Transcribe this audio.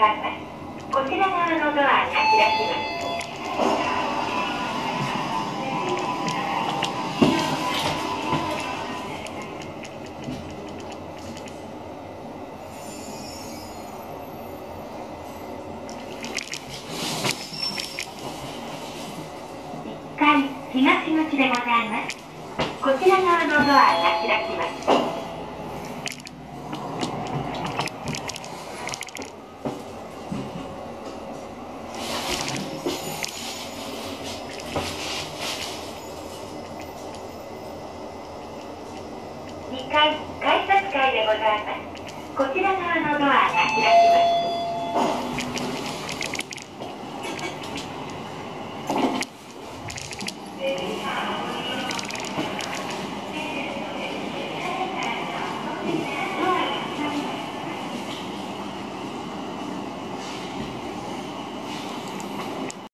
ざいます。こちら側のドアが開きます。1階東口でございます。こちら側のドアが開きます。2階改札階でございます。こちら